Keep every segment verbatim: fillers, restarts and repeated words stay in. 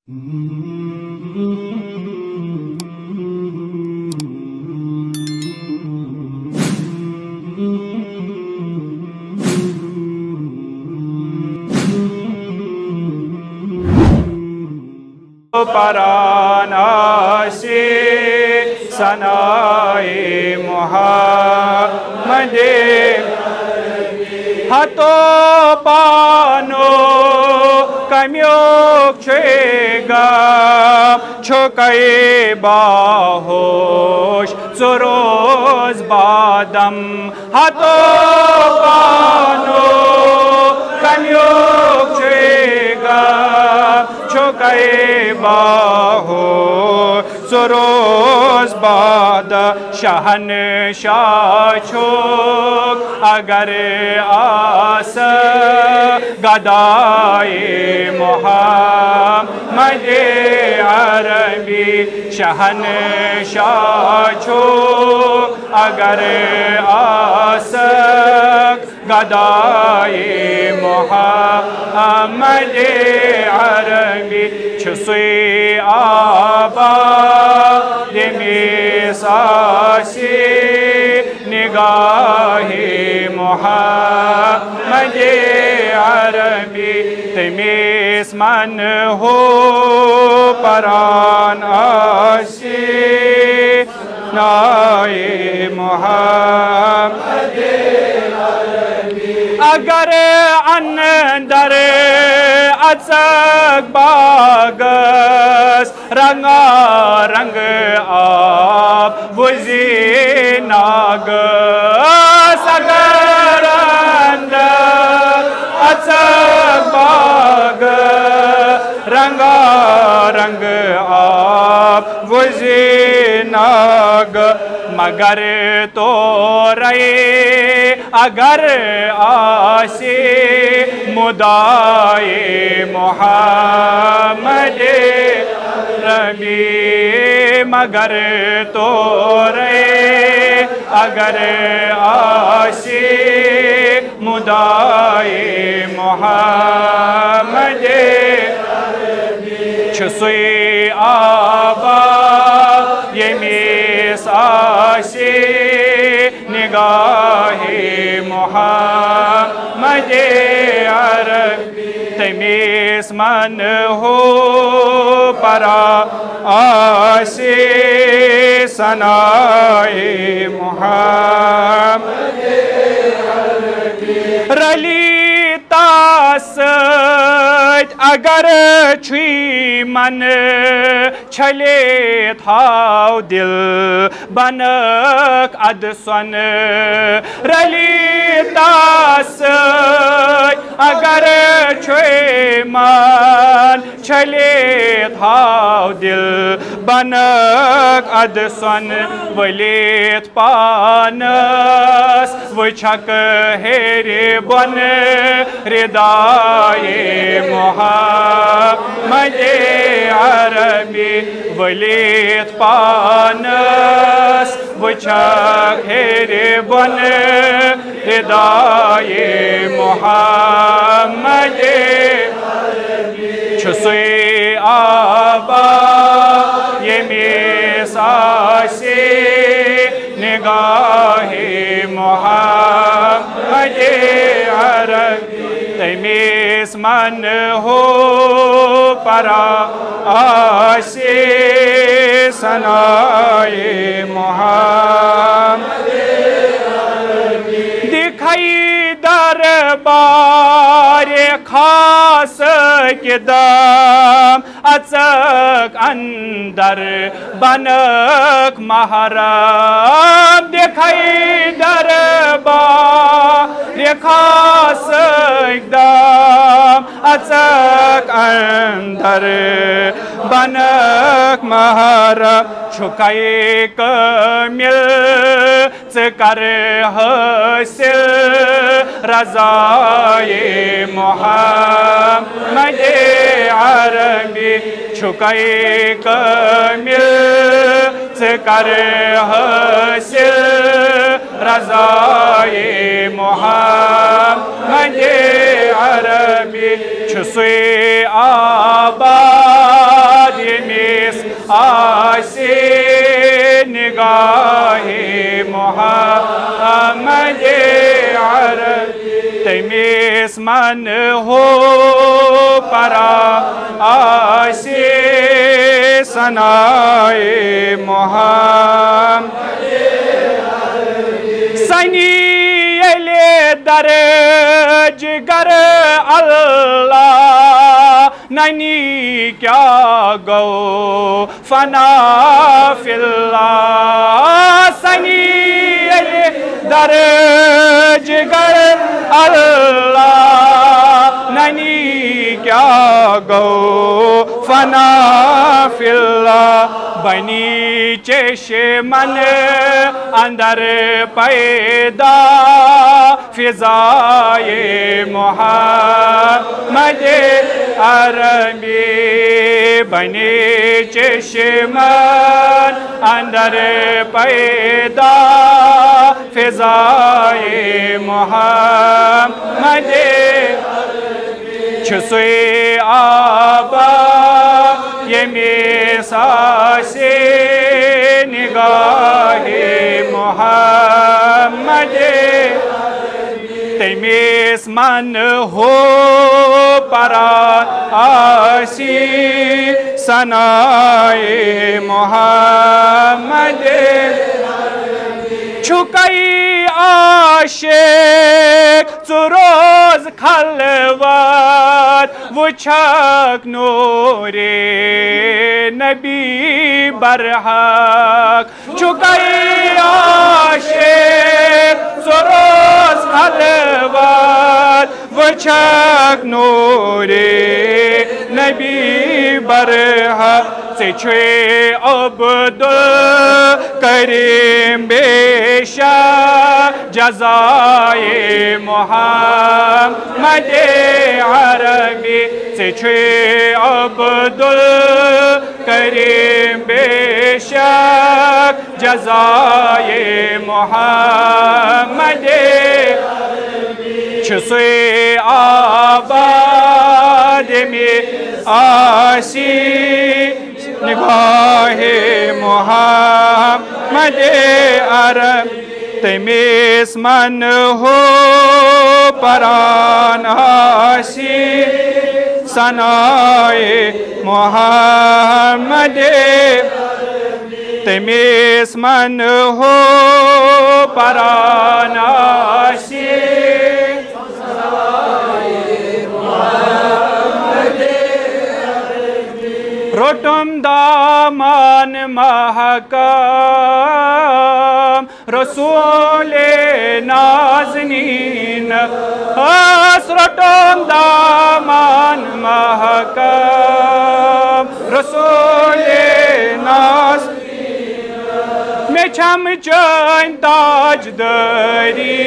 Paranasi Sanai Muhammad Hato pano kamyok chega chokai bahosh zuroz badam Hato pano kamyok chega chokai baho suroz bada shahan shachok agar asa gadai Muhammad Arabi shahan shachok agar asa gadai Muhammad Arabi Çüsü aba demisasi nigahi Muhammad Arabi temiz man ho paran asi nai Muhammad Arabi agar andar acak bagas ranga rang ab vuzi nagas agar andar acak bagas ranga rang ab vuzi nag magar torai agar asi mudai Muhammad Arabi magar tore agar asi mudai Muhammad Arabi Çüsü aba yemis asi nigahi Muhammad Arabi temiz man ho para asi sanai Muhammad Arabi ralita sait agar chui man chale thau dil banak adsan ralita sait agar chui man chale thau dil banak adsan valit panas vchak here ban ridai Muhammad Arabi valit panas vchak here ban ridai Muhammad Çüsü aba yemis asi nigahi Muhammad Arabi temiz man ho para asi sanai Muhammad Arabi dikhai darbar khas ke dam acak andar banak maharam dikhai darbar khas dam acak andar banak maharam chukai kamil kar hasil razai Muhammad Arabi çukai kamil kar hasil razai Muhammad Arabi çüsü aba آسی نگاہ محمد عربی تمیس من ہو پرا آسی ثنائے محمد سنی یلی درج گر اللہ ننی کیا گو فنا فی اللہ سنی یلی درج گر اللہ ننی کیا گو فنا فی اللہ بنی چشمن اندر پیدا فضائے محمد عربی بنی چشمن اندر پیدا فضائے محمد چھسوی آبا یمی ساسی نگاہ محمد تمیس من ہو پرا آسی ثنائے محمد چھکئی عاشق ژروز خلوت وچھک نور نبی برحق چھکئی عاشق ژروز خلوت وچھک نور نبی برحق سے چھوئے عبد الکریم بے شک جزائے محمد عربی سے چھوئے عبد الکریم بے شک جزائے محمد چھسوئے آباد میں آسی نگاہ محمد عربی تمیس من ہو پران آسی ثنائے محمد تمیس من ہو پران آسی روٹم دامان محکم رسول نازنین اس روٹم دامان محکم رسول نازنین میں چھم چین تاج دری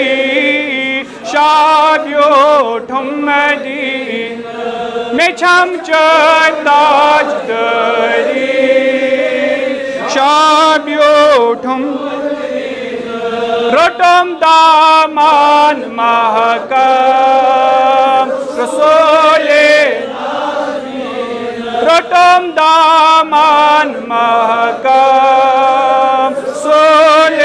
شادیو ٹھم مدین میں چھم چین تاج دری شابیو ٹھم روٹم دامان محکم رسول روٹم دامان محکم رسول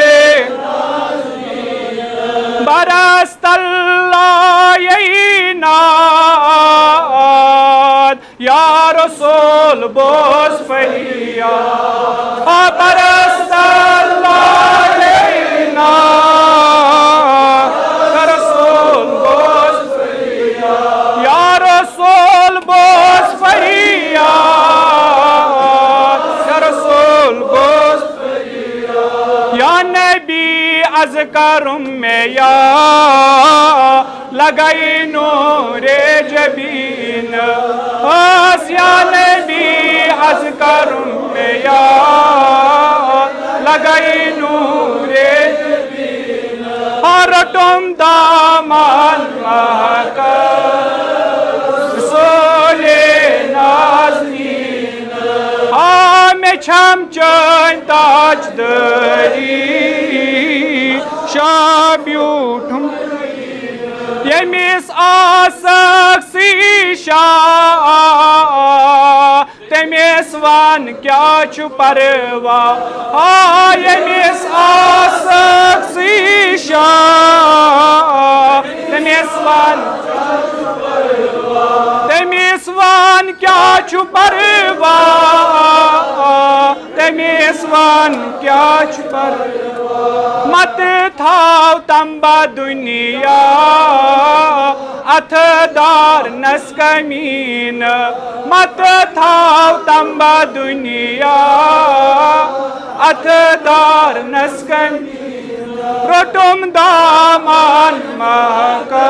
برست اللہ ییناد یا رسول بوز فریاد برست اللہ ییناد یا رسول بوز فریاد یا رسول بوز فریاد یا رسول بوز فریاد یا نبی از کرم میں یا لگائی نور جبین آس یا نبی از کرم میں یا لگائی نور جبین اور تم دامان محکم رسول نازنین میں چھم چین تاج دری شابیوٹھم یمیس آسک سی شاہ تمیس وان کیا چو پروا یمیس آسک سیشا تمیس وان تمیس وان کیا چو پروا تمیس وان کیا چو پروا مت تھاو تمبا دنیا اتھ دار نس کمین مت تھاو تمبا دنیا اتھ دار نس کمین رٹم دامان مہکا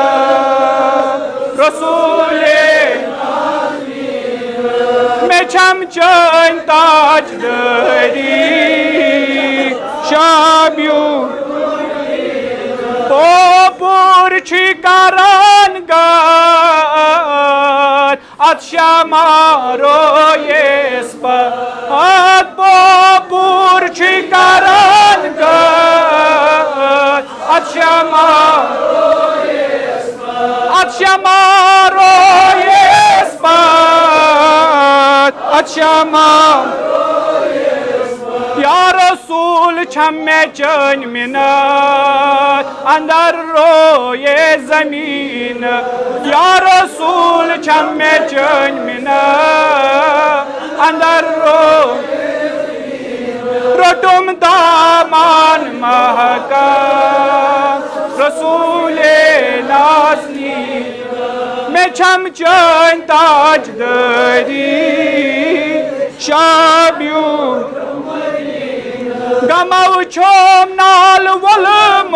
رسول میں چھم چین تاج دری شابیو پوپور چھی کران گار ات شمارو یس پر ات پوپور چھی کران گار ات شمارو یس پر ات شمارو یس پر ات شمارو یا رسول چھم میں چین منت اندر روئے زمین یا رسول چھم میں چین منت اندر روئے رٹم دامان مہکا رسول نازنی میں چھم چین تاج دری شابیو گمو چھوم نال ولموت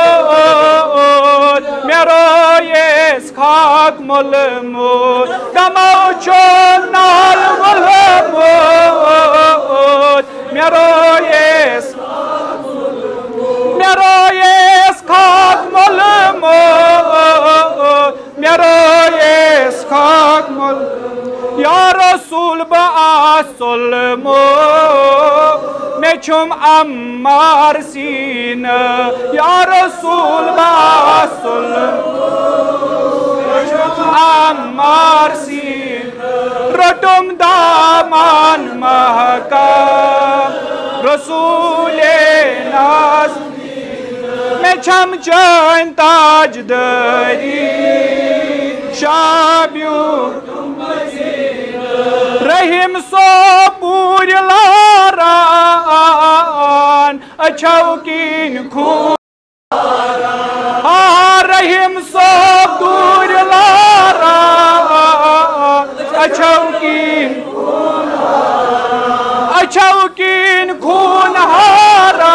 میرو یس خاک ملموت گمو چھوم نال ولموت میرو یس میرو یس خاک ملموت میرو یس خاک ملموت یا رسول با سلمو میں چھم عمار سین یا رسول با سلمو میں چھم عمار سین رٹم دامان مہکا رسول ناز میں چھم چین تاج دری شابیو رحم سو پور لاران اچھو کین خون رحم سو پور لاران اچھو کین اچھو کین خون ہارا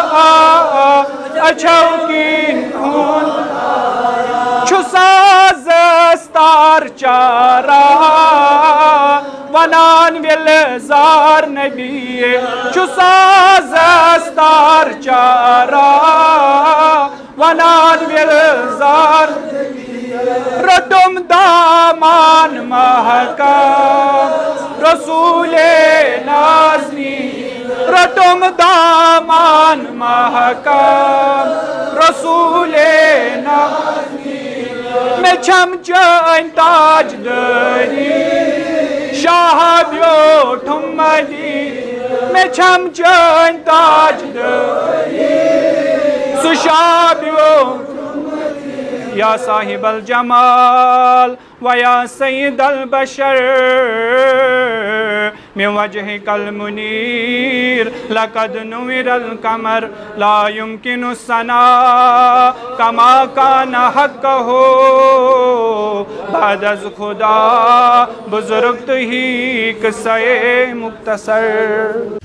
اچھو کین خون چھو ساز استار چارا ونان ویل زار نبی چھو ساز استار چارا ونان ویل زار رٹم دامان مہکا رسول نازنی رٹم دامان مہکا رسول نازنی میں چھم چین تاج دری شاہ بیوٹھم ملی میں چھم چین تاج دری سشاہ بیوٹھم ملی یا صاحب الجمال ویا سید البشر من وجهك المنير لقد نور القمر لا يمكن الثناء كما كان حقه بعد از خدا بزرگت ہی قصہ مختصر